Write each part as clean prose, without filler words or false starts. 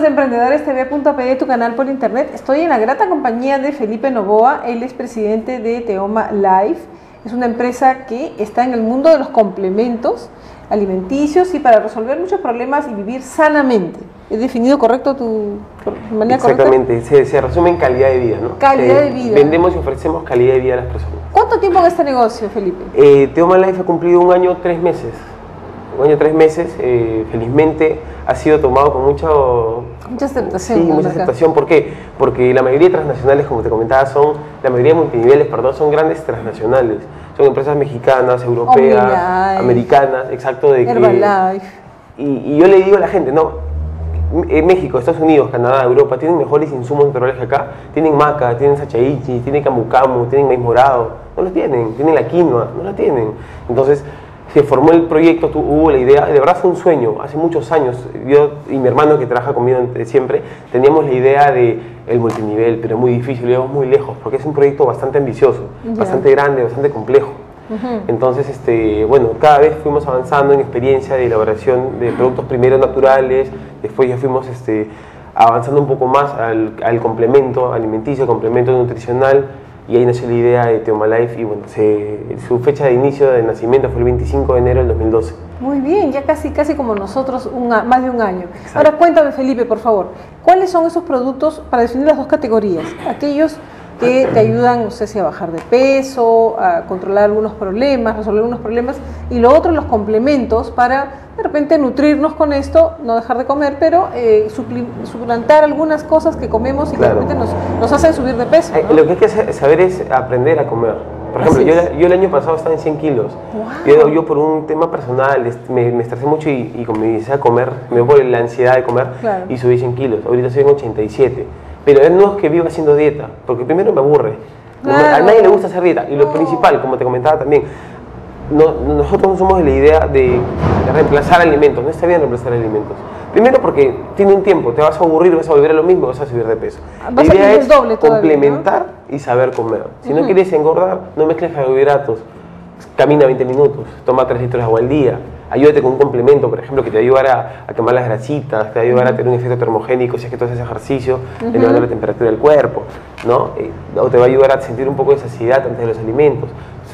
amigos de EmprendedoresTV.pe, tu canal por internet. Estoy en la grata compañía de Felipe Novoa. Él es presidente de Teoma Life. Es una empresa que está en el mundo de los complementos alimenticios y para resolver muchos problemas y vivir sanamente. ¿He definido correcto tu manera correcta? Exactamente, se resume en calidad de vida, ¿no? Calidad de vida. Vendemos y ofrecemos calidad de vida a las personas. ¿Cuánto tiempo en este negocio, Felipe? Teoma Life ha cumplido 1 año 3 meses. 1 año 3 meses, felizmente ha sido tomado con mucha aceptación. Sí, mucha aceptación. ¿Por qué? Porque la mayoría de transnacionales, como te comentaba, la mayoría de multiniveles, perdón, son grandes transnacionales. Son empresas mexicanas, europeas, americanas, exacto. Herbalife. Y yo le digo a la gente, no, México, Estados Unidos, Canadá, Europa, tienen mejores insumos naturales que acá. Tienen maca, tienen sachaichi, tienen camu camu, tienen maíz morado. No los tienen. Tienen la quinoa, no la tienen. Entonces, se formó el proyecto, hubo la idea, de verdad fue un sueño, hace muchos años, yo y mi hermano que trabaja conmigo siempre, teníamos la idea de el multinivel, pero muy difícil, lo llevamos muy lejos, porque es un proyecto bastante ambicioso, bastante grande, bastante complejo. Entonces, bueno, cada vez fuimos avanzando en experiencia de elaboración de productos primero naturales, después ya fuimos avanzando un poco más al complemento alimenticio, complemento nutricional, y ahí nació la idea de Teoma Life y bueno, su fecha de inicio de nacimiento fue el 25 de enero del 2012. Muy bien, ya casi como nosotros, más de 1 año. Exacto. Ahora cuéntame, Felipe, por favor, ¿cuáles son esos productos para definir las 2 categorías? Aquellos que te ayudan, no sé si a bajar de peso, a controlar algunos problemas, resolver algunos problemas, y lo otro, los complementos para de repente nutrirnos con esto, no dejar de comer, pero suplantar algunas cosas que comemos y que de repente nos hacen subir de peso, ¿no? Lo que hay que saber es aprender a comer. Por ejemplo, yo el año pasado estaba en 100 kilos. Wow. Yo por un tema personal me estresé mucho y comencé a comer, me dio por la ansiedad de comer y subí 100 kilos. Ahorita estoy en 87. Pero no es que viva haciendo dieta, porque primero me aburre. Claro. A nadie le gusta hacer dieta. Y lo principal, como te comentaba también, nosotros no somos de la idea de reemplazar alimentos. No está bien reemplazar alimentos. Primero porque tiene un tiempo, te vas a aburrir, vas a volver a lo mismo, vas a subir de peso. La idea es complementar y saber comer. Si no quieres engordar, no mezcles carbohidratos. Camina 20 minutos, toma 3 litros de agua al día. Ayúdate con un complemento, por ejemplo, que te va a ayudar a quemar las grasitas, te va a ayudar a tener un efecto termogénico si es que tú haces ejercicio, elevando la temperatura del cuerpo, ¿no? O te va a ayudar a sentir un poco de saciedad antes de los alimentos.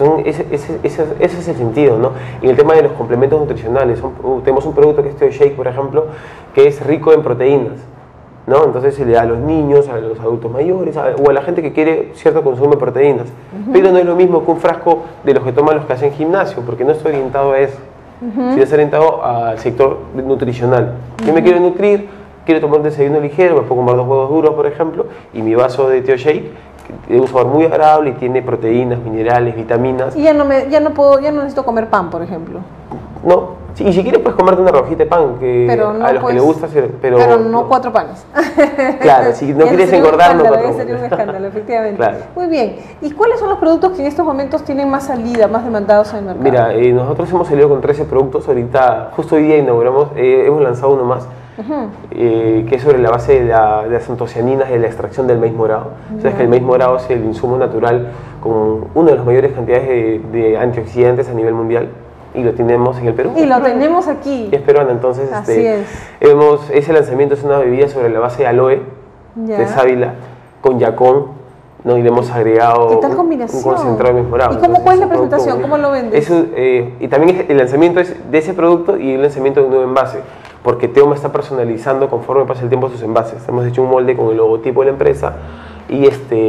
Ese es el sentido, ¿no? Y el tema de los complementos nutricionales, tenemos un producto que es Teo Shake, por ejemplo, que es rico en proteínas, ¿no? Entonces se le da a los niños, a los adultos mayores o a la gente que quiere cierto consumo de proteínas. Pero no es lo mismo que un frasco de los que toman los que hacen gimnasio, porque no estoy orientado a eso. Sino está orientado al sector nutricional. Yo me quiero nutrir, quiero tomar un desayuno ligero, me puedo comer 2 huevos duros, por ejemplo, y mi vaso de Teo Shake, de un sabor muy agradable y tiene proteínas, minerales, vitaminas. Y ya no necesito comer pan, por ejemplo. No, y si quieres puedes comerte una rojita de pan, que a los que les gusta hacer, pero no 4 panes. Claro, si no quieres engordar, no 4 panes. Sería un escándalo, efectivamente. Claro. Muy bien, ¿y cuáles son los productos que en estos momentos tienen más salida, más demandados en el mercado? Mira, nosotros hemos salido con 13 productos, ahorita, justo hoy día inauguramos, hemos lanzado uno más, que es sobre la base de las antocianinas de la extracción del maíz morado. Sabes que el maíz morado es el insumo natural con una de las mayores cantidades de antioxidantes a nivel mundial. Y lo tenemos en el Perú. Y lo tenemos aquí. Y es peruano, entonces ese lanzamiento es una bebida sobre la base de aloe, de sábila, con yacón, ¿no? Y le hemos agregado ¿Qué tal combinación? Un concentrado de maíz morado. ¿Y cuál es la presentación? ¿Cómo lo vendes? Y también el lanzamiento es de ese producto y el lanzamiento de un nuevo envase, porque Teoma está personalizando conforme pasa el tiempo sus envases. Hemos hecho un molde con el logotipo de la empresa y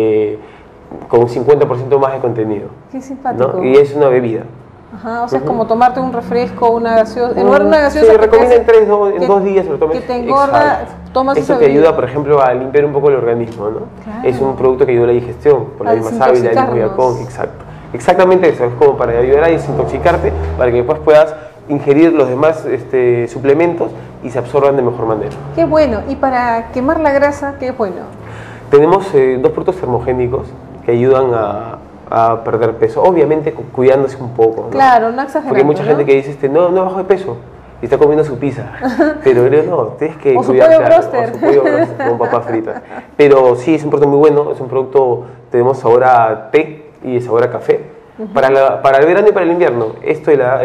con un 50% más de contenido. Qué simpático. ¿No? Y es una bebida. Ajá, o sea, es como tomarte un refresco, una gaseosa. En lugar de una gaseosa. Se recomienda en 2 días se lo tomes. Que te engorda, tomas esa Esto te ayuda, por ejemplo, a limpiar un poco el organismo, ¿no? Claro. Es un producto que ayuda a la digestión, por la misma sábila, el mismo yacón, exacto. Exactamente eso, es como para ayudar a desintoxicarte, para que después puedas ingerir los demás suplementos y se absorban de mejor manera. Qué bueno, y para quemar la grasa, qué bueno. Tenemos 2 productos termogénicos que ayudan a perder peso, obviamente cuidándose un poco, ¿no? Claro, no exagerando. Porque hay mucha gente que dice, no bajo de peso, y está comiendo su pizza, pero no, tienes que cuidar. O su pollo broster con papas fritas. Pero sí, es un producto muy bueno, es un producto, tenemos sabor a té y sabor a café. Para el verano y para el invierno,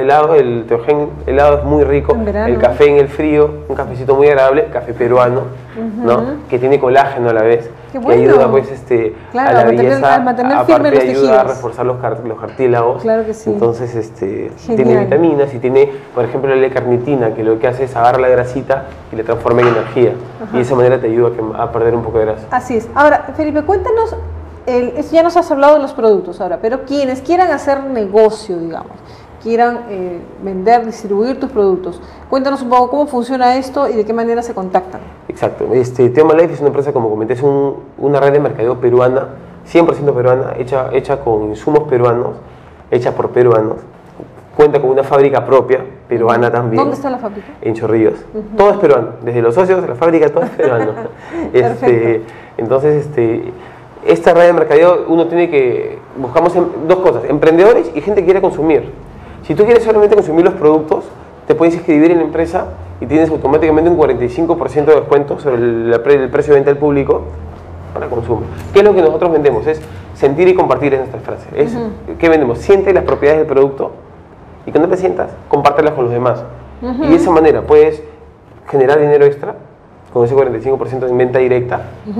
el teogen helado es muy rico, el café en el frío, un cafecito muy agradable, café peruano, ¿no? Que tiene colágeno a la vez, Qué que bueno. ayuda pues Claro, a la mantener- belleza, a mantener aparte firmes los ayuda a tejidos. reforzar los cartílagos. Claro que sí. Entonces Genial. tiene vitaminas y tiene, por ejemplo, la L-carnitina, que lo que hace es agarrar la grasita y la transforma en energía. Y de esa manera te ayuda a perder un poco de grasa. Así es. Ahora, Felipe, cuéntanos, ya nos has hablado de los productos ahora, pero quienes quieran hacer negocio, digamos, quieran vender, distribuir tus productos, cuéntanos un poco cómo funciona esto y de qué manera se contactan. Exacto. Teoma Life es una empresa, como comenté, es una red de mercadeo peruana, 100% peruana, hecha con insumos peruanos, hecha por peruanos. Cuenta con una fábrica propia, peruana también. ¿Dónde está la fábrica? En Chorrillos. Todo es peruano, desde los socios de la fábrica, todo es peruano. Perfecto. Entonces, esta red de mercadeo buscamos dos cosas, emprendedores y gente que quiere consumir. Si tú quieres solamente consumir los productos, te puedes inscribir en la empresa y tienes automáticamente un 45% de descuento sobre el precio de venta al público para consumo. ¿Qué es lo que nosotros vendemos? Es sentir y compartir, en nuestra frase. ¿Qué vendemos? Siente las propiedades del producto y cuando te sientas, compártelas con los demás. Y de esa manera puedes generar dinero extra con ese 45% en venta directa,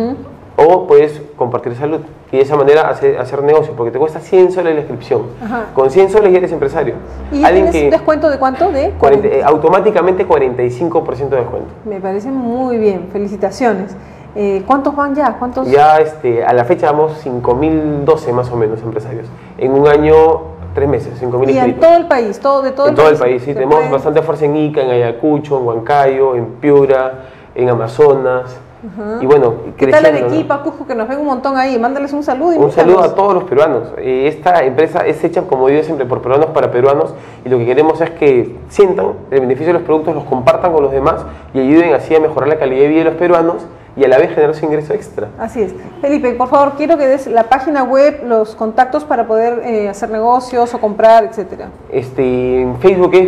o puedes compartir salud y de esa manera hacer negocio, porque te cuesta 100 soles la inscripción. Con 100 soles ya eres empresario. ¿Y tienes un descuento de cuánto? Automáticamente 45% de descuento. Me parece muy bien, felicitaciones. ¿Cuántos van ya? ¿Cuántos? Ya a la fecha vamos 5.012 más o menos empresarios. En un año, 3 meses, 5.000 ¿Y en todo el país? ¿De todo en todo el país, sí. Tenemos bastante fuerza en Ica, en Ayacucho, en Huancayo, en Piura, en Amazonas. Y bueno, ¿qué tal creciendo, Arequipa, Cusco, que nos ven un montón ahí? Mándales un saludo. Un saludo a todos los peruanos. Esta empresa es hecha, como digo siempre, por peruanos para peruanos, y lo que queremos es que sientan el beneficio de los productos, los compartan con los demás y ayuden así a mejorar la calidad de vida de los peruanos y a la vez generar su ingreso extra. Así es. Felipe, por favor, quiero que des la página web, los contactos para poder hacer negocios o comprar, etcétera. En Facebook es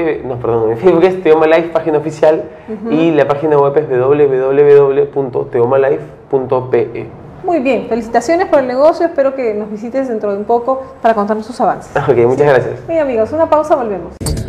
en Facebook es Teoma Life, página oficial, y la página web es www.teomalife.pe. Muy bien, felicitaciones por el negocio, espero que nos visites dentro de un poco para contarnos sus avances. Ok, muchas gracias. Bien amigos, una pausa, volvemos.